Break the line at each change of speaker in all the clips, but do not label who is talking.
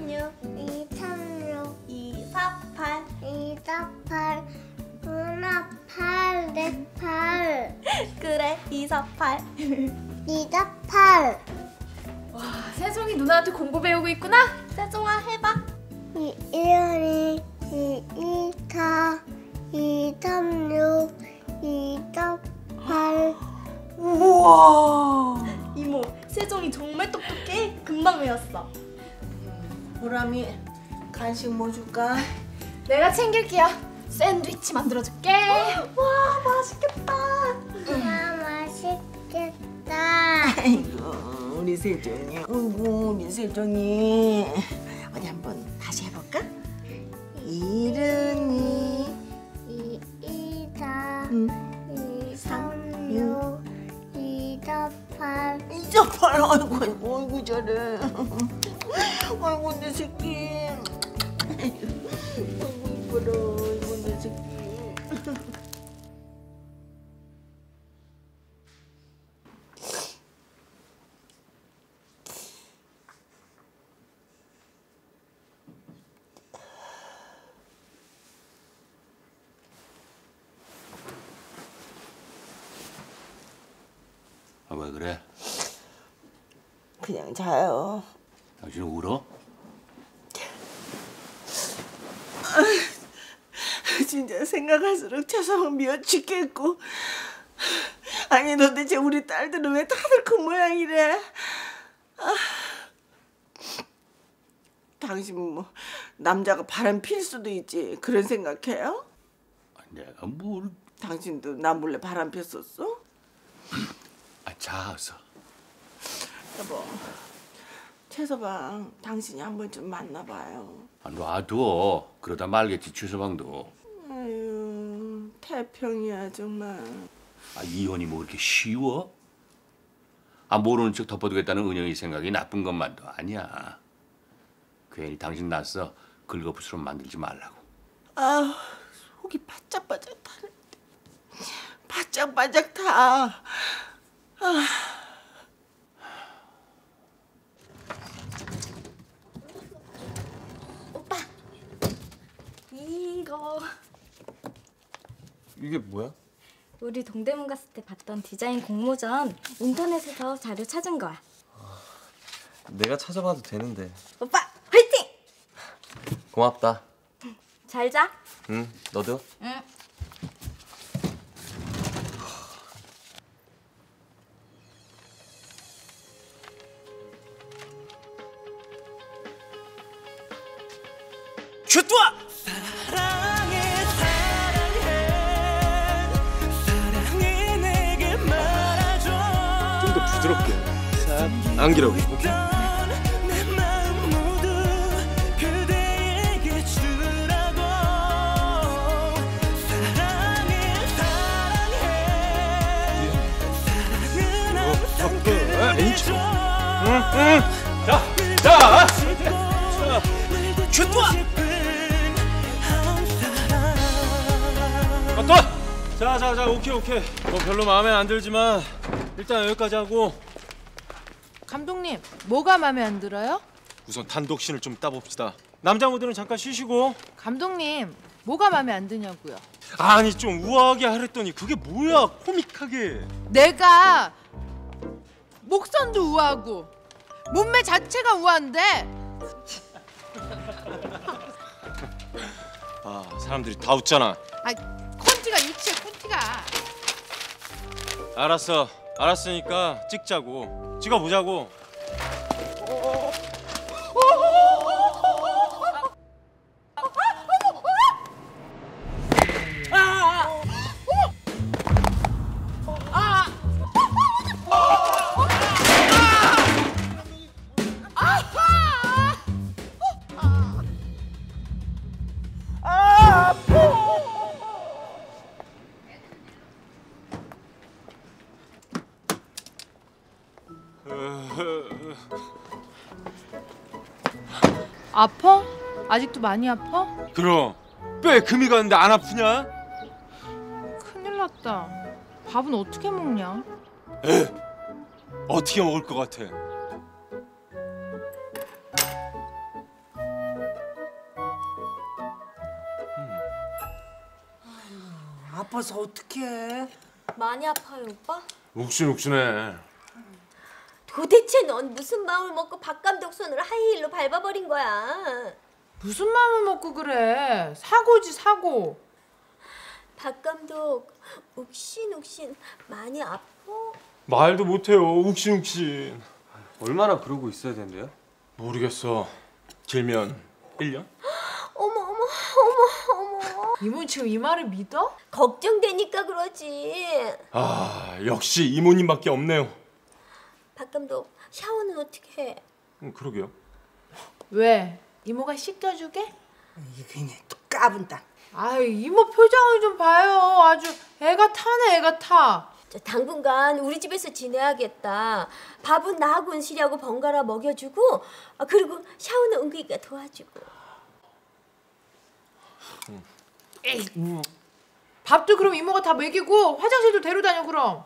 236
236
248
248 누나 8 내 8
그래 248
248
와, 세종이 누나한테 공부 배우고 있구나?
세종아 해봐.
212 224 236 248
우와.
이모, 세종이 정말 똑똑해. 금방 외웠어.
보람이 간식 뭐 줄까?
내가 챙길게요. 샌드위치 만들어줄게.
와, 맛있겠다.
와 맛있겠다.
아이고 우리 세종이. 아이고 우리 세종이. 어디 한번 다시 해볼까? 이른이
224 236 248
248. 아이고 아이고 아이고 잘해. 아이고 내 새끼. 아이고 이뻐라. 아이고 내 새끼.
아, 왜 그래?
그냥 자요.
당신 울어?
진짜 생각할수록 최성은 미워 죽겠고. 아니 도대체 우리 딸들은 왜 다들 그 모양이래? 당신 뭐 남자가 바람 필 수도 있지 그런 생각해요?
내가 뭘?
당신도 나 몰래 바람 폈었어?
자서.
여보, 최서방 당신이 한 번쯤 만나봐요.
놔둬. 그러다 말겠지 최서방도.
아유 태평이야 정말.
이혼이 뭐 그렇게 쉬워? 모르는 척 덮어두겠다는 은영이 생각이 나쁜 것만도 아니야. 괜히 당신 낳았어 긁어부스럼 만들지 말라고.
속이 바짝바짝 타는데. 바짝바짝 타.
오빠, 이거
이게 뭐야?
우리 동대문 갔을 때 봤던 디자인 공모전 인터넷에서 자료 찾은 거야.
내가 찾아봐도 되는데.
오빠, 화이팅!
고맙다.
잘 자.
응, 너도?
응.
슛도아!
좀 더 부드럽게. 안기라고. 오케이. 자.
슛도아!
자, 오케이. 뭐 별로 마음에 안 들지만 일단 여기까지 하고
감독님, 뭐가 마음에 안 들어요?
우선 단독신을 좀 따봅시다. 남자 모델은 잠깐 쉬시고.
감독님, 뭐가 마음에 안 드냐고요?
아니 좀 우아하게 하랬더니 그게 뭐야 코믹하게.
내가 목선도 우아하고 몸매 자체가 우아한데
사람들이 다 웃잖아.
콘티가 유치해 콘티가.
알았으니까 찍자고. 찍어보자고.
아파? 아직도 많이 아파?
그럼 뼈에 금이 가는데 안 아프냐?
큰일 났다. 밥은 어떻게 먹냐?
어떻게 먹을 것 같아?
아파서 어떡해.
많이 아파요, 오빠?
욱신욱신해.
도대체 넌 무슨 마음을 먹고 박 감독 손을 하이힐로 밟아버린 거야?
무슨 마음을 먹고 그래? 사고지 사고.
박 감독 욱신욱신 많이 아파?
말도 못해요. 욱신욱신.
얼마나 그러고 있어야 된대요?
모르겠어. 길면 1년?
어머.
이모 지금 이 말을 믿어?
걱정되니까 그러지.
아, 역시 이모님밖에 없네요.
박 감독 샤워는 어떻게 해?
그러게요.
왜? 이모가 씻겨주게?
이게 그냥 또 까분다.
아유 이모 표정을 좀 봐요. 아주 애가 타네 애가 타.
당분간 우리 집에서 지내야겠다. 밥은 나하고 은실이하고 번갈아 먹여주고, 그리고 샤워는 은근이가 도와주고.
밥도 그럼 이모가 다 먹이고 화장실도 데려다녀 그럼.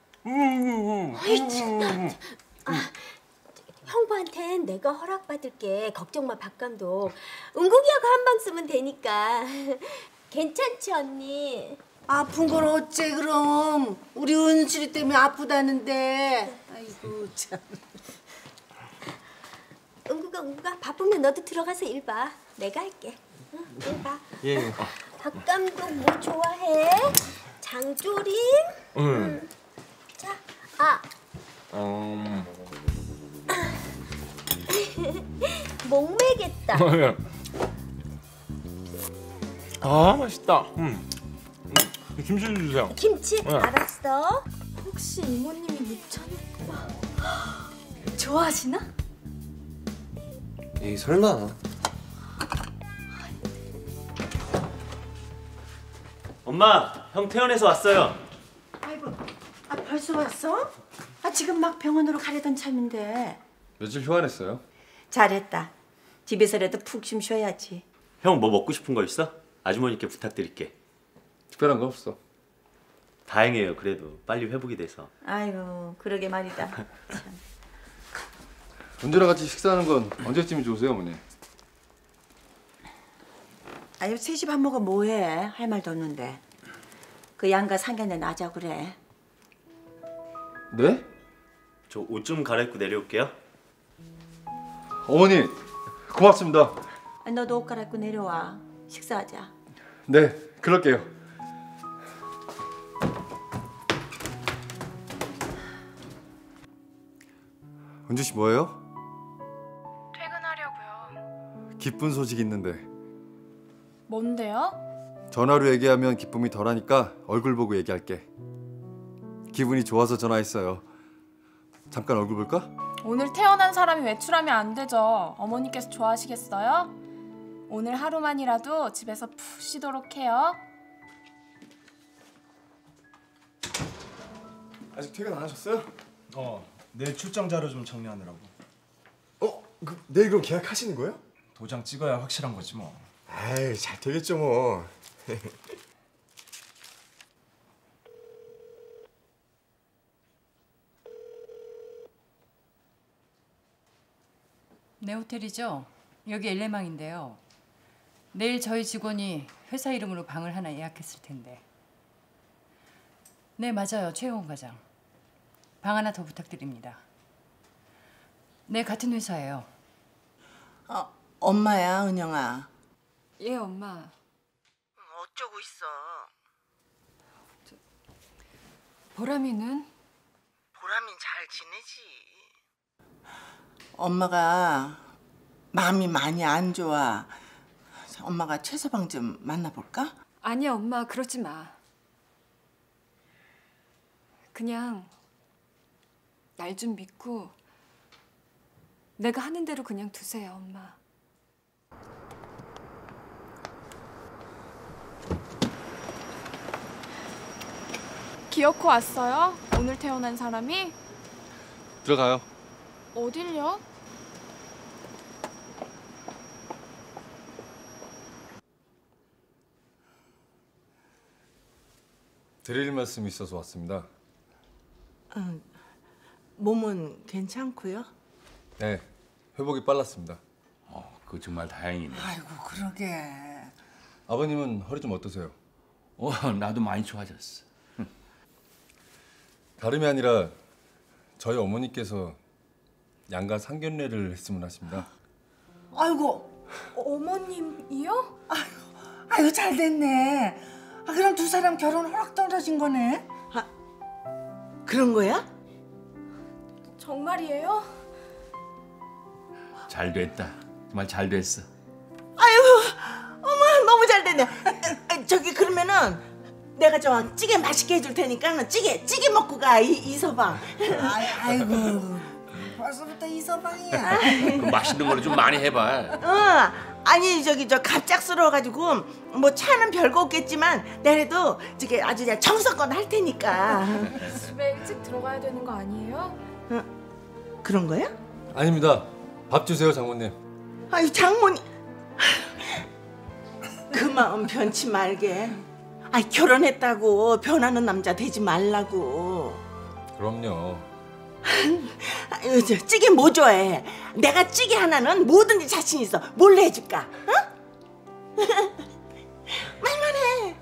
형부한텐 내가 허락받을게. 걱정 마, 박 감독. 은국이하고 한 방 쓰면 되니까. 괜찮지, 언니?
아픈 건 어째 그럼. 우리 은실이 때문에 아프다는데. 아이고 참.
은국아, 바쁘면 너도 들어가서 일 봐. 내가 할게. 응, 일 봐.
예.
박 감독 뭐 좋아해? 장조림? 자, 목매겠다.
아, 맛있다. 김치 좀 주세요.
김치? 알았어.
혹시 이모님이 무천이 좋아하시나?
에이 설마.
엄마, 형 퇴원해서 왔어요.
아이고, 벌써 왔어? 지금 막 병원으로 가려던 참인데.
며칠 휴환했어요?
잘했다. 집에서라도 푹 좀 쉬어야지.
형 뭐 먹고 싶은 거 있어? 아주머니께 부탁드릴게.
특별한 거 없어.
다행이에요. 그래도 빨리 회복이 돼서.
아이고, 그러게 말이다.
언제랑 같이 식사하는 건 언제쯤이 좋으세요, 어머니?
아유, 셋이 밥 먹어 뭐해? 할 말도 없는데. 그 양가 상견례 나자 그래.
네?
저 옷 좀 갈아입고 내려올게요.
어머니, 고맙습니다.
너도 옷 갈아입고 내려와. 식사하자.
네, 그럴게요. 은주 씨 뭐예요?
퇴근하려고요.
기쁜 소식 있는데.
뭔데요?
전화로 얘기하면 기쁨이 덜하니까 얼굴 보고 얘기할게. 기분이 좋아서 전화했어요. 잠깐 얼굴 볼까?
오늘 태어난 사람이 외출하면 안 되죠. 어머니께서 좋아하시겠어요? 오늘 하루만이라도 집에서 푹 쉬도록 해요.
아직 퇴근 안 하셨어요?
내일 출장 자료 좀 정리하느라고.
내일 그럼 계약하시는 거예요?
도장 찍어야 확실한 거지 뭐.
아이, 잘 되겠죠 뭐.
네, 호텔이죠? 여기 엘레망인데요. 내일 저희 직원이 회사 이름으로 방을 하나 예약했을 텐데. 네, 맞아요. 최영원 과장. 방 하나 더 부탁드립니다. 네, 같은 회사예요.
엄마야, 은영아.
예, 엄마.
어쩌고 있어?
보람이는?
보람이는 잘 지내지. 엄마가 마음이 많이 안 좋아. 엄마가 최서방 좀 만나볼까?
아니야, 엄마. 그러지 마. 그냥 날 좀 믿고 내가 하는 대로 그냥 두세요, 엄마.
기어코 왔어요? 오늘 태어난 사람이?
들어가요.
어딜요?
드릴 말씀이 있어서 왔습니다.
몸은 괜찮고요?
네, 회복이 빨랐습니다.
그거 정말 다행이네.
아이고, 그러게.
아버님은 허리 좀 어떠세요?
나도 많이 좋아졌어.
다름이 아니라 저희 어머니께서 양가 상견례를 했으면 하십니다.
아이고,
어머님이요?
아이고 잘 됐네. 그럼 두 사람 결혼 허락 떨어진 거네.
그런 거야?
정말이에요?
잘 됐다. 정말 잘 됐어.
아유, 어머 너무 잘 됐네. 저기 그러면은 내가 저 찌개 맛있게 해줄 테니까 찌개 먹고 가 이서방.
아이고 벌써부터 이서방이야.
맛있는 걸로 좀 많이 해봐.
아니 저기 저 갑작스러워가지고 뭐 차는 별거 없겠지만 내래도 저기 아주 그냥 정성껏 할 테니까.
집에 일찍 들어가야 되는 거 아니에요?
그런 거야?
아닙니다. 밥 주세요, 장모님.
아유 장모님. 그 마음 변치 말게. 아이 결혼했다고 변하는 남자 되지 말라고.
그럼요.
아유, 저 찌개 뭐 좋아해? 내가 찌개 하나는 뭐든지 자신 있어. 뭘로 해줄까? 응? 말만 해.